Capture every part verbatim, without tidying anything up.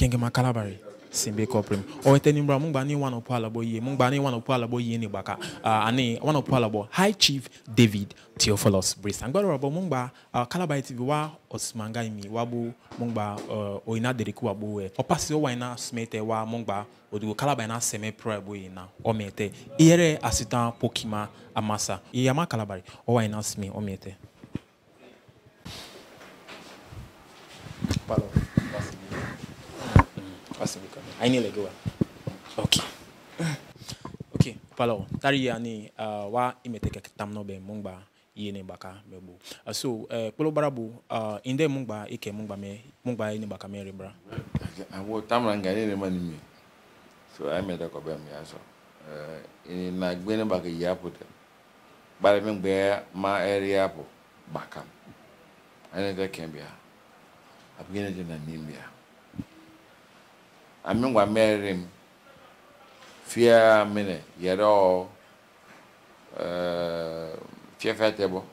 Kengema Kalabari simbe koprim o etenimbra mungba ni one opala boye mungba ni one opala boye ni baka ani one opala bo High Chief David Briggs angbaro bo mungba KalabariTV wa osmanga imi wabu mungba oina deriku abo e opasi o waina smete wa mungba odugo Kalabari na seme pro boye na o mete iyere asitan pokima amasa iyama Kalabari o waina sme o mete palo I need to go. Okay. Okay. Palo. Tari yani uh wa imeteke tamno be mungba yene baka mebo. Uh, so uh Kalabari uh inde mungba ike mungba me mungba yene baka me rebra. Awo tamra ngani ne mani mi. So I made a ko be mi aso. Uh in na gbene baka yapo te. Bare me gbe ma area po baka. Ane te kembia. Abgene de na nimbia. I mean, what married him. Fear minute, yet all, uh, fear fatable,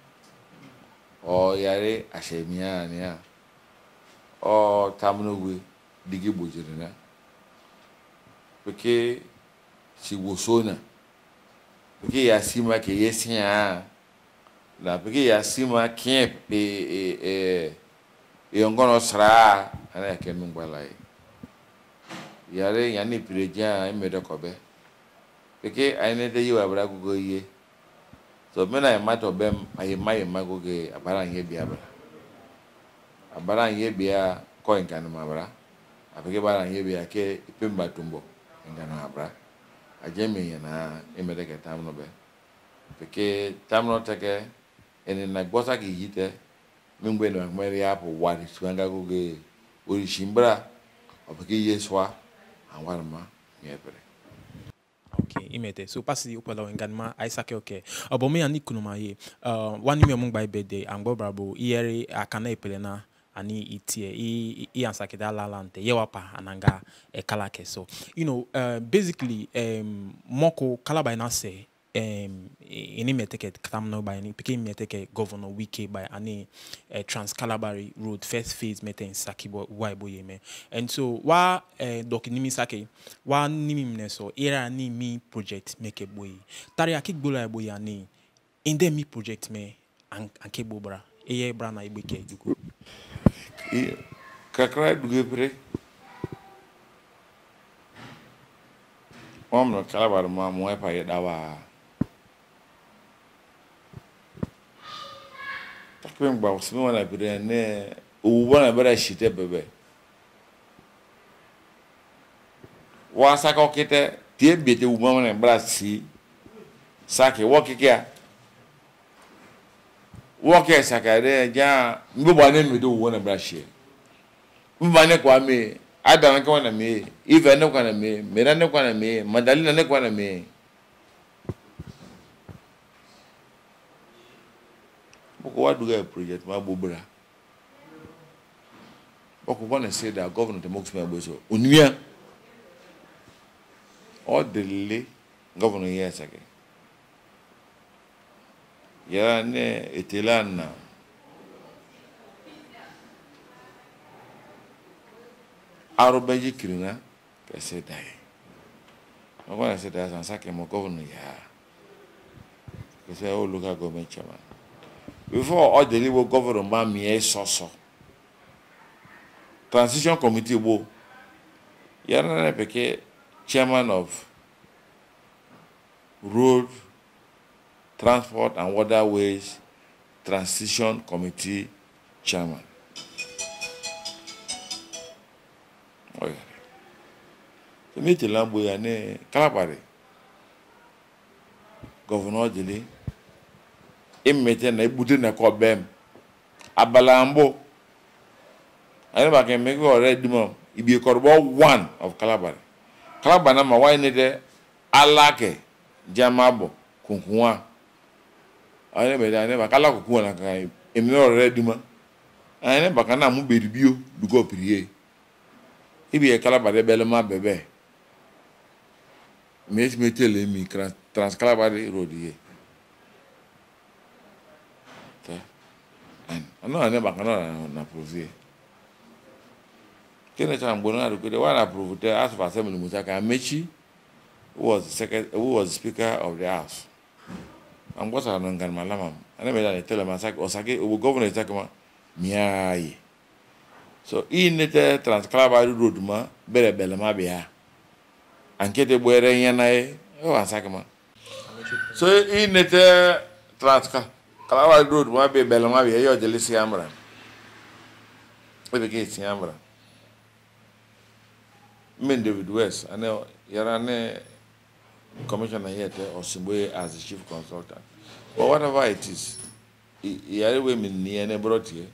or yare, a shemia, near, or tamno diggy butcher, because she was sooner. Because I see my case here, now because I see my camp, a young gun sra, and I came in by life. Yare yani pireja imedo kobe peke aine de yiwa bra gugo ye so me na mato bem ayi mai mago ge abara ye bia bra abara ye bia ko nkanu mabra apeke bara ye bia ke ipemba tumbo nganu abra ajeme ye na imede ke tamno be peke tamno teke ene na gbosa ki yite mingbe no meri apo wari suanga gugo ori shimbra apeke yeswa Awarma, okay, imete. So pasi upala wenganma aisake okay. Abo me ani kunuma ye. Uh, one me mung by birthday angbo brabo iyere akana epelena ani itie i i ansake da lalante yewapa ananga e kalake. So you know, uh, basically um moko Kalabari na say um ini meteke katamno by any picking meteke governor wiki by any uh, trans Kalabari road first phase mete in Sakibo waibo yeme and so wa uh, doc nimi sake wa nimi mneso era ni mi project make boy tari akik bola boy ani in the mi project me an anke bobra eye bra na ibeke juko e kakra duge pre omno Kalabari ma mo e pa ye dawa Takwen ba usimi wana bire ne uwana bere shite bebe wa saka okete tie bete uwana bra si sake wokike a woke saka de ja mbo ne mi do uwana bra shi mba ne kwa me ada ne kwa na me even ne kwa na me mera ne kwa na me madalina ne kwa na me what do a project my bobra okay want to say that governor the most member so unia or delay governor yes again ya ne etelana arobaji kirina pese dai I want to say that and sake mo governor ya because all local government chairman before all the legal government me so so transition committee wo yana peke chairman of road transport and waterways transition committee chairman oh yeah so me te lambo ya ne Kalabari governor dele imete na ibute na ko bem abalambo ani ba ke me go already mo ibi korbo one of Kalabari Kalabari na ma why ne de alake jamabo kunkunwa ani be da ne ba kala kunkunwa na kan emi already mo ani ba kana mu beribio dugo priye ibi e Kalabari belema bebe me me tele mi trans Kalabari road ye and I know I never can na provider. Kene cha mbono na the one approved the House of Assembly Musaka Mechi, who was the second, who was the Speaker of the House. I'm going to Nangan Malamam. I never tell him Osaka, who governor Takama, Miai. So in the Trans Kalabari Road, ma, Bere Belamabia, and get the boy Yana, oh, Ansakama. So in the Trans Kalabari Road, ma, be Belamabia, you're the Lissi Amran. We became Siamra. Men David West, I know you're a commissioner here or Simwe as the chief consultant. But whatever it is, he had women near and brought here.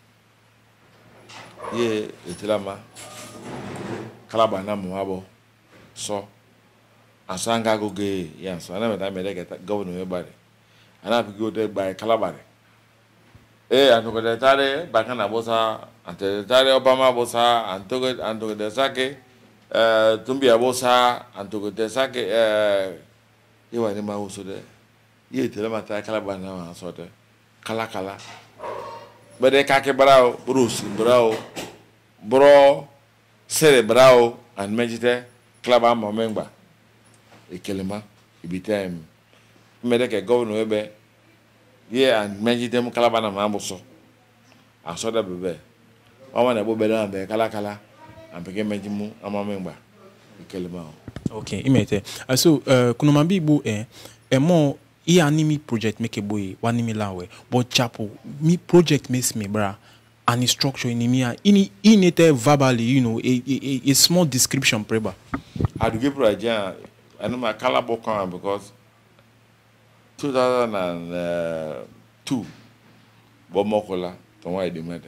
Ye, Itilama, Kalabana Muabo, so, and Sangago gay, yes, I never time I get governor everybody. And I go there by Kalabari. Eh, and to the Tare, Bakana Bosa, and the Tare Obama Bosa, and to it, and to the Sake. Uh, Tumbi Abosa and to the Sake, uh, you were in my house there. You tell them at Calabana and sort of Kalakala. But they kake brao, Bruce, brao, bro, Sere brao, and Megite, Clabama member. A kelima, it be time. Medeke governor ebe, yeah, and Megitem Calabana Mamboso. I saw that bebe. I want to go better than Kalakala. And begin Mejimu, I'm a member. Okay, imete. Uh, so, uh, Kunomambi bo eh, eh more e anime project make a boy, one anime lawe, but chapo, me project makes me bra, and structure in me, in in it verbally, you know, a, a, a small description, preba. I'd give you a idea. I know my Kalabari because two thousand two, Bob Mokola, Tonwa Edimede.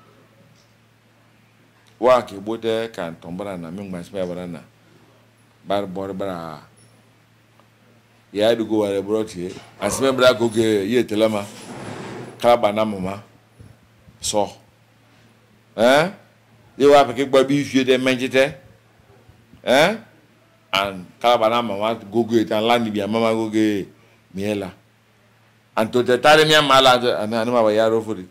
Waki bote kan tombara na ming masme barana bar borbara ya du go wale broti asme bra go ge ye telema Kalaba na mama so eh ye wa peke gba bi fie de menjite eh and Kalaba na mama go go it and land bi mama go ge miela and to the tare mi amala ana ma ba yaro furi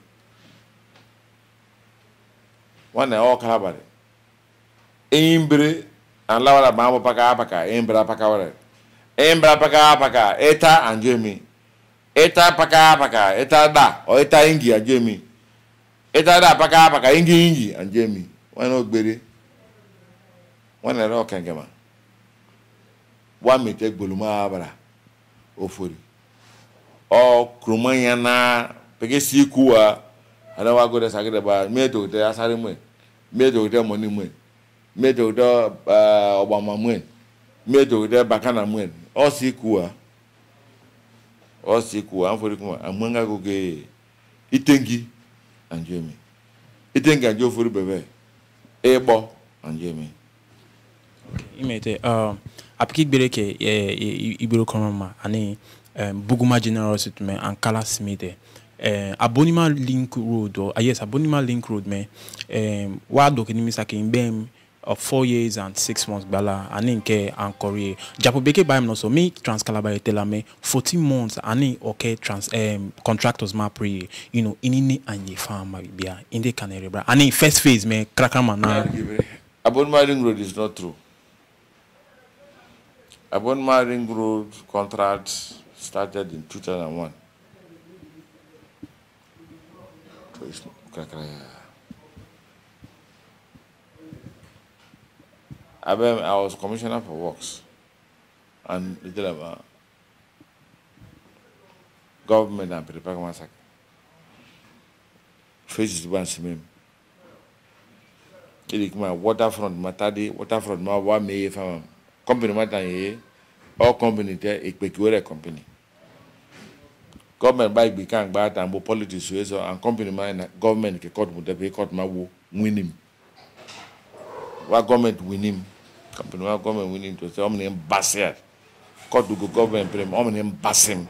one all Kalabari. Imbre and Laura Bambo Paka Paka, Imbra Paka, Imbra Paka Paka, Eta and Jamie. Eta Paka Paka, Eta Da, or Eta Ingi and Jamie. Eta Da Paka Paka, Ingi Ingi and Jamie. One old berry. One a rock and gamma. One may take Buluma Abra, or Furi. Or Krumayana, Pegasi Kua. I don't want to go to Sagaba, made to the Asarim, made to the money, made to the Obama win, made to the Bacana win, or Sikua, or Sikua, and for the Kuma, and Manga go gay, Itengi and Jamie. Itengi and Joe for the baby, Ebo and Jamie. Okay, imete, um, Apiki Bereke, Ibro Koroma, and Buguma General Settlement and Kala Smith. Uh, Abonima Link Road or uh, yes, Abonima Link Road, man. Um, what do you mean? Sakin bem of four years and six months, bala, aninke and Korea. Japobeke by no so me Trans Kalabari tell me fourteen months, ani okay trans um contractors ma pre, you know, inini anye farm bia in the Canary bra. Ani first phase, me crackama na. Abonima Link Road is not true. Abonima Link Road contract started in two thousand one. I was commissioner for works and the dilemma government and prepare massacre. Faces one simim. It my waterfront matadi, waterfront ma one may farm. Company matter all company there a peculiar company. Government by become bad and politics so and company man government ke court would be court ma wo win him. What government win him? Company what government win him to say how many ambassador. Court to go government pay how many ambassador.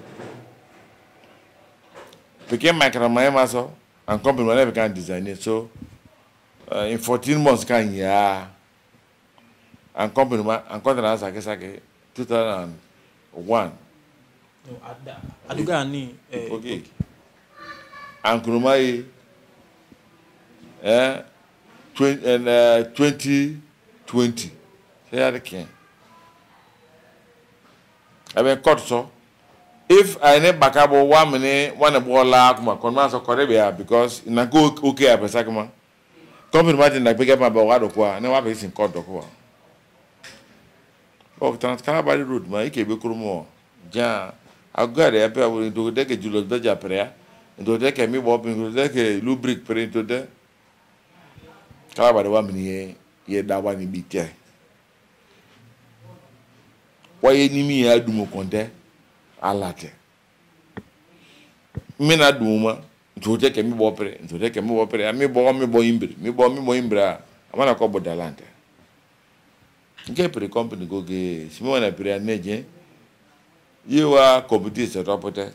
Became micro so and company whenever can design it so uh, in fourteen months can yeah and company man and contract sake sake two thousand one. No, aduga ni okay. And Kurumai, eh, twenty and uh, twenty twenty. Say that again. I mean, cut so. If I need backup one minute, one of all la kuma konma so korebia because na go okay a pesa kuma. Company martin na pick up my bawado kwa na wa be sin cut kwa. Oh, trans Kalabari road ma ike be kurumo. Ja agare ape awu do de ke Julius Beja prayer. Do de ke mi bo bin do de ke lubric prayer to de. Kalabari wa mini ye da wa ni bitie. Wa ye ni mi ya dumo konte alate. Mi na duma do de ke mi bo prayer, do de ke mi bo prayer, mi bo mi bo imbri, mi bo mi bo imbra. Amana ko bodalante. Nke pre company go ge simo na pre aneje yiwa competition rapote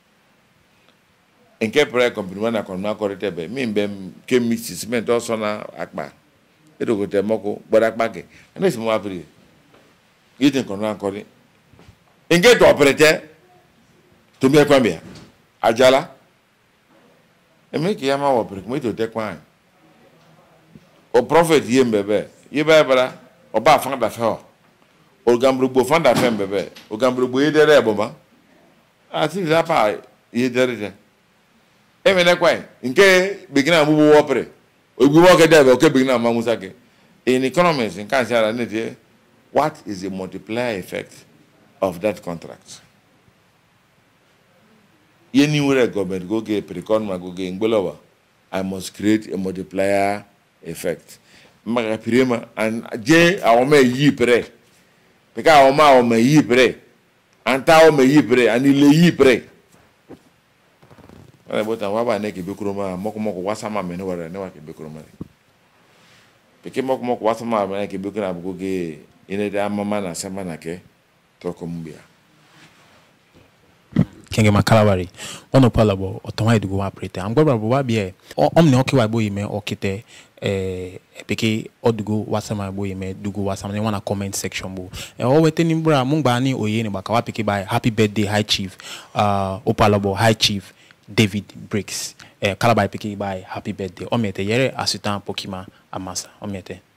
nke pre company wana kon na korete be mi mbem ke mix cement also na akpa edo go te moko boda akpa ke ene simo apre yiten kon na kori nke to operate to me kwambia ajala eme ki ama wo pre mo to te kwan o prophet yembebe yiba bara oba fanda fe o gambrugbo fanda fe mbebe o gambrugbo yedere eboma ati la pa yedere e me ne kwai nke begina amubu wo pre ogbu wo ke debe o ke begina amamusa ke in economics in kan sara ne what is the multiplier effect of that contract yeni wure government go get precon ma go get ngbelowa I must create a multiplier effect maga pirema and je awome yi pre peka awoma awome yi pre anta awome yi pre and ile yi pre ala bota waba ne ke bekroma moko moko wasama me ne wara ne wa ke bekroma peke moko moko wasama me ke bekroma bugoge ine da mama na sama na ke to kombia Kenge Kalabari ono palabo otomai dugo operate am gbara bo ba bia omne oke wa boyime okite eh peke odugo wasama boyime dugo wasama ne wana comment section bo e o wete ni bra mungba ni oye ni baka wa peke by happy birthday High Chief uh opalabo High Chief David Briggs eh Kalabari peke by happy birthday omete yere asitan pokima amasa omete